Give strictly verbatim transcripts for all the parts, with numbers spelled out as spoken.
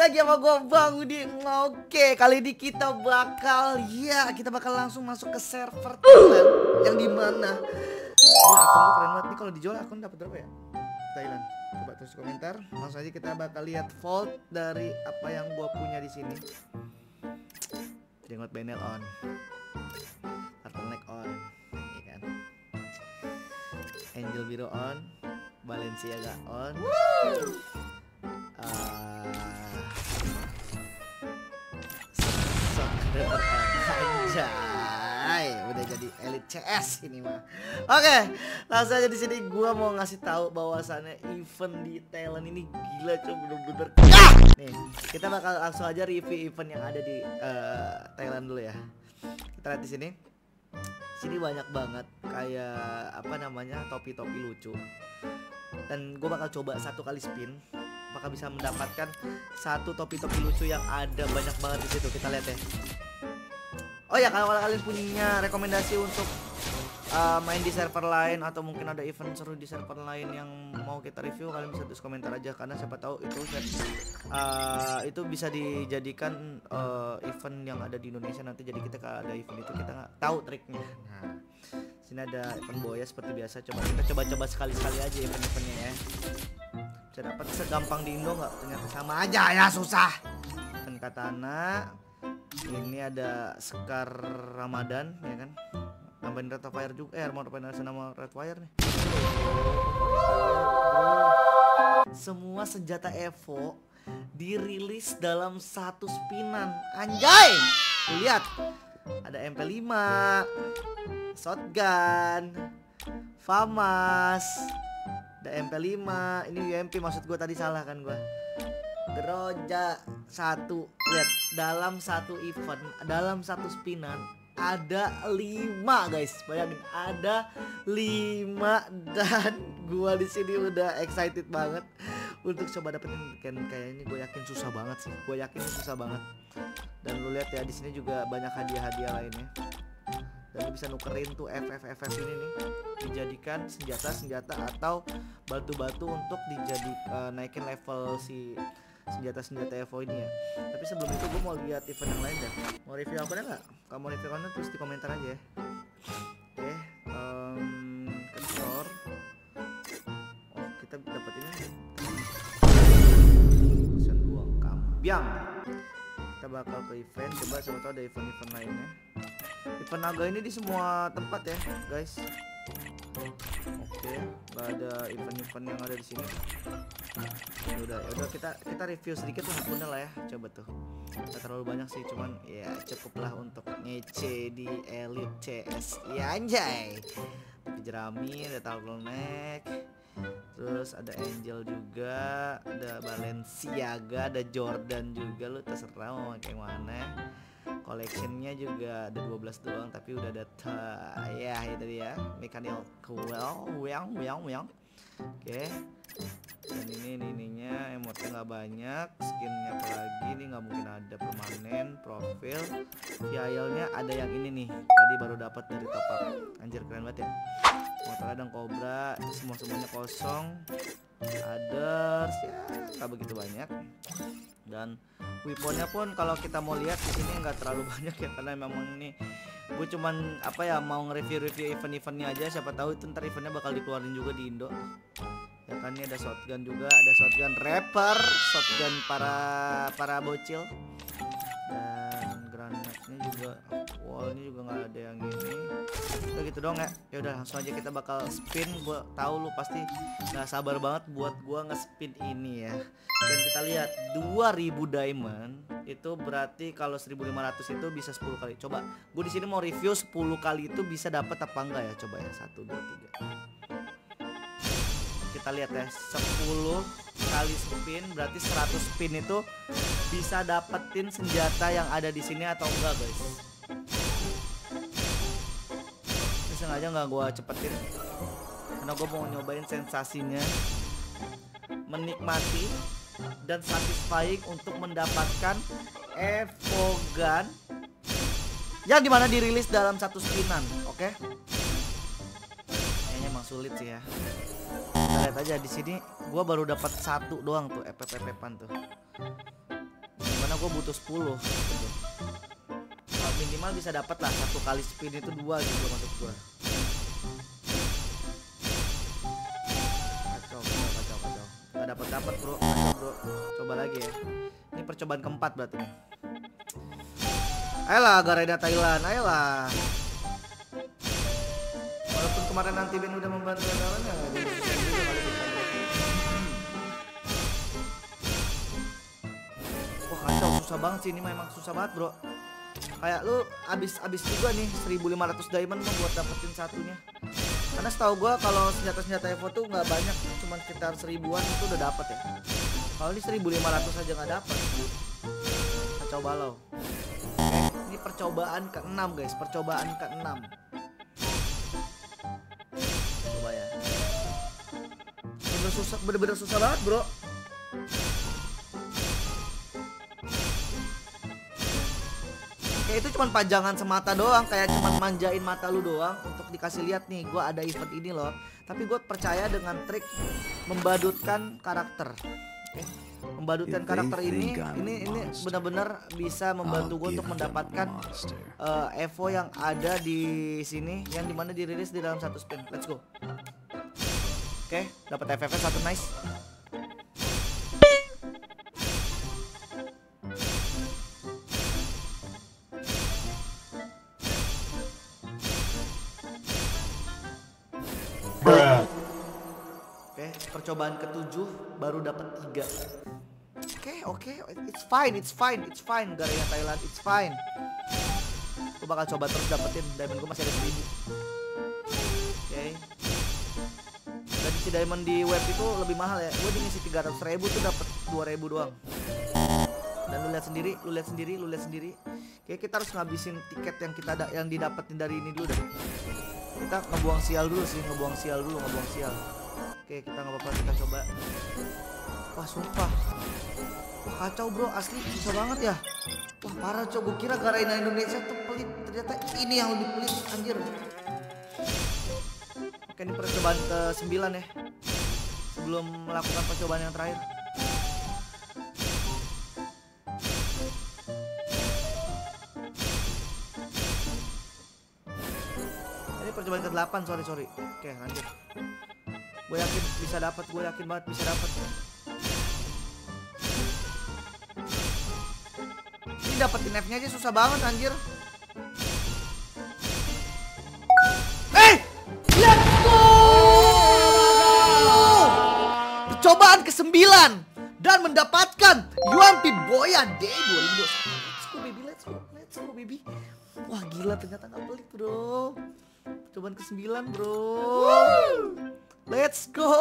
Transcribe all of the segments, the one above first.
lagi sama gue Bang Udin. Oke, kali ini kita bakal ya kita bakal langsung masuk ke server Thailand yang dimana ya akun gue keren banget nih. Kalau dijual akun dapat berapa ya? Thailand. Coba tulis komentar. Langsung aja kita bakal lihat vault dari apa yang gue punya di sini. Jenggot Benel on, turtleneck on, ya kan? Angel biru on, Balenciaga on. Anjay, udah jadi elit C S ini mah. Oke, langsung aja di sini gua mau ngasih tahu bahwasannya event di Thailand ini gila coy, bener-bener. Ah! Nih, kita bakal langsung aja review event yang ada di uh, Thailand dulu ya. Kita lihat di sini. Sini banyak banget kayak apa namanya topi-topi lucu. Dan gue bakal coba satu kali spin, apakah bisa mendapatkan satu topi-topi lucu yang ada banyak banget di situ. Kita lihat ya. Oh ya, kalau kalian punya rekomendasi untuk uh, main di server lain atau mungkin ada event seru di server lain yang mau kita review, kalian bisa tulis komentar aja, karena siapa tahu itu uh, itu bisa dijadikan uh, event yang ada di Indonesia nanti. Jadi kita kalau ada event itu kita nggak tahu triknya. Nah, sini ada event boya seperti biasa. Coba kita coba-coba sekali-sekali aja event-eventnya ya. Bisa dapat segampang di Indo nggak? Ternyata sama aja ya, susah. Event katana. Ini ada Scar Ramadan ya kan. Nambahin Red Fire juga. Eh, mau nambahin nama Red Fire nih. Semua senjata Evo dirilis dalam satu spinan. Anjay. Lihat. Ada M P lima, shotgun, FAMAS, ada M P lima, ini U M P maksud gue, tadi salah kan gue. Groja satu, lihat dalam satu event, dalam satu spinan ada lima guys, bayangin ada lima dan gue di sini udah excited banget untuk coba dapetin. Kan kayaknya gue yakin susah banget sih, gue yakin susah banget. Dan lu lihat ya di sini juga banyak hadiah-hadiah lainnya. Dan lu bisa nukerin tuh F F F F ini nih, dijadikan senjata-senjata atau batu-batu untuk dijadi uh, naikin level si senjata-senjata Evo ini ya. Tapi sebelum itu gue mau lihat event yang lain dah. Mau review akunnya nggak? Kalau mau review akunnya tulis di komentar aja ya. Oke, okay, um, ke store. Oh, kita dapat ini. Pesan uang kambiang. Kita bakal ke event, coba siapa tahu ada event-event lainnya. Event naga ini di semua tempat ya guys. Oke, nggak ada event-event yang ada di sini. Ya udah, ya udah kita kita review sedikit lah akunnya lah ya. Coba tuh. Nggak terlalu banyak sih, cuman ya cukuplah untuk ngece di Elite C S. Ya anjay. Tapi jerami, ada turtleneck. Terus ada Angel juga, ada Balenciaga, ada Jordan juga, lu terserah mau pakai mana. Collectionnya juga ada dua belas doang, tapi udah ada ya itu dia mechanical well well well well. Oke, dan ini ini ininya emotnya nggak banyak, skinnya apalagi ini nggak mungkin ada permanen. Profil fialnya ada yang ini nih, tadi baru dapat dari top up. Anjir keren banget ya. Motor ada Cobra, semua semuanya kosong. Others ya nggak begitu banyak. Dan weaponnya pun kalau kita mau lihat di sini nggak terlalu banyak ya, karena memang ini gue cuman apa ya mau nge-review-review event-eventnya aja. Siapa tahu itu ntar eventnya bakal dikeluarin juga di Indo. Ya kan, ini ada shotgun juga, ada shotgun rapper, shotgun para para bocil. Dan granatnya juga, wall ini juga nggak ada yang ini. Udah gitu dong ya. Ya udah langsung aja kita bakal spin. Gue tahu lu pasti nggak sabar banget buat gue nge-spin ini ya. Dan kita lihat dua ribu diamond itu berarti kalau seribu lima ratus itu bisa sepuluh kali. Coba gue di sini mau review sepuluh kali itu bisa dapat apa enggak ya? Coba ya, satu dua tiga. Kita lihat ya, sepuluh kali spin berarti seratus spin itu bisa dapetin senjata yang ada di sini atau enggak guys. Ini sengaja nggak gue cepetin karena gue mau nyobain sensasinya, menikmati dan satisfying untuk mendapatkan Evo Gun yang dimana dirilis dalam satu spinan. Oke, kayaknya emang sulit sih ya. Kita lihat aja di sini, gua baru dapat satu doang tuh F F F-an tuh. gue butuh sepuluh gitu. Nah, minimal bisa dapat lah satu kali spin itu dua gitu maksud gue. Kacau, kacau, kacau, kacau. Gak dapat dapat bro, kacau bro. Coba lagi ya. Ini percobaan keempat berarti nih. Ayolah Garena Thailand, ayolah. Walaupun kemarin nanti Ben udah membantu lawannya, dia bisa juga kali bisa. Wah kacau, susah banget sih ini, memang susah banget bro. Kayak lu abis-abis juga nih seribu lima ratus diamond mau buat dapetin satunya. Karena setahu gua kalau senjata-senjata Evo tuh nggak banyak, cuma sekitar seribuan itu udah dapet ya. Kalau ini seribu lima ratus aja nggak dapet. Kacau balau. Oke, ini percobaan keenam guys, percobaan keenam. Coba ya. Bener susah, bener-bener susah banget bro. Kayak itu cuman pajangan semata doang, kayak cuman manjain mata lu doang untuk dikasih lihat nih gua ada event ini loh. Tapi gue percaya dengan trik membadutkan karakter. Oke. Membadutkan karakter ini ini ini benar-benar bisa membantu gue untuk mendapatkan uh, Evo yang ada di sini yang dimana dirilis di dalam satu spin. Let's go. Oke, dapat F F S satu nice. Oke, percobaan ketujuh baru dapat tiga. Oke, oke, it's fine, it's fine, it's fine, Garena Thailand, it's fine. Gue bakal coba terus dapetin, diamond gue masih ada seribu. Oke. Dan isi diamond di web itu lebih mahal ya. Gue di ngisi tiga ratus ribu tuh dapet dua ribu doang. Dan lu lihat sendiri, lu lihat sendiri, lu lihat sendiri. Oke, kita harus ngabisin tiket yang kita ada, yang didapetin dari ini dulu deh. Kita ngebuang sial dulu sih, ngebuang sial dulu, ngebuang sial. Oke, kita nggak apa-apa, kita coba. Wah, sumpah. Wah, kacau bro, asli susah banget ya. Wah, parah cow, gue kira Garena Indonesia tuh pelit. Ternyata ini yang lebih pelit, anjir. Oke, ini percobaan ke sembilan ya. Sebelum melakukan percobaan yang terakhir. Percobaan ke delapan, sorry sorry. Oke, lanjut. Gue yakin bisa dapat, gue yakin banget bisa dapat. Ini dapetin F-nya aja susah banget anjir. Eh, let's go! Percobaan ke sembilan dan mendapatkan Yuampi Boya Day dua ribu dua puluh satu. Let's go baby, let's go, let's go baby. Wah gila, ternyata nggak pelit bro. Percobaan ke sembilan bro. Let's go.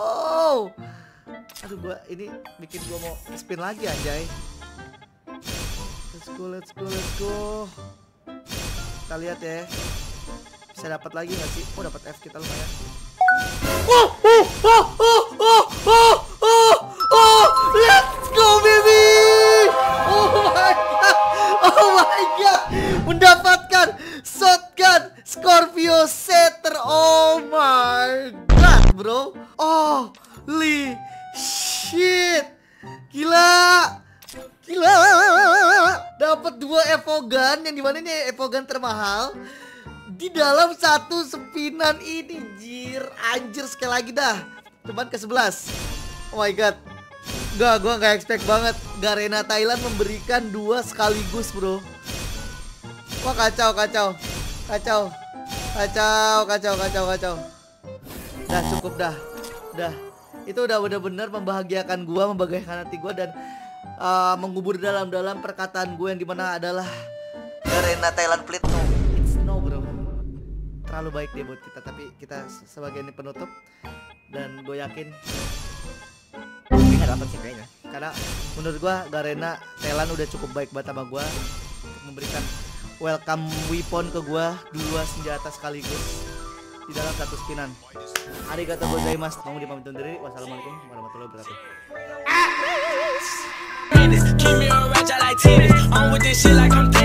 Aduh gua ini bikin gua mau spin lagi anjay. Let's go, let's go, let's go. Kita lihat ya. Bisa dapat lagi nggak sih? Oh dapat F kita lumayan. Oh, oh, oh, oh, oh, oh, oh, oh, let's go baby. Oh my god, oh my god, mendapatkan shotgun Scorpio Setter. Oh my god bro. Oh holy shit. Gila. Gila. Dapat dua Evogan yang dimana ini Evogan termahal di dalam satu spinan ini. Jir, anjir sekali lagi dah. Cuman ke sebelas. Oh my god. Enggak, gua nggak expect banget Garena Thailand memberikan dua sekaligus bro. Wah kacau, kacau. Kacau. Kacau, kacau, kacau, kacau. Dah cukup dah. Dah. Itu udah bener-bener membahagiakan gua, membahagiakan hati gua dan uh, mengubur dalam-dalam perkataan gue yang dimana adalah Garena Thailand Plate no. It's no bro. Terlalu baik dia buat kita, tapi kita sebagai ini penutup. Dan gue yakin ini gak dapet sih kayaknya. Karena menurut gue Garena Thailand udah cukup baik banget sama gue untuk memberikan welcome weapon ke gue, dua senjata sekaligus di dalam satu spinan. Arigatou gozaimasu. Mau dipamit undur diri. Wassalamualaikum warahmatullahi wabarakatuh. Keep me a ratchet like tennis. On with this shit like I'm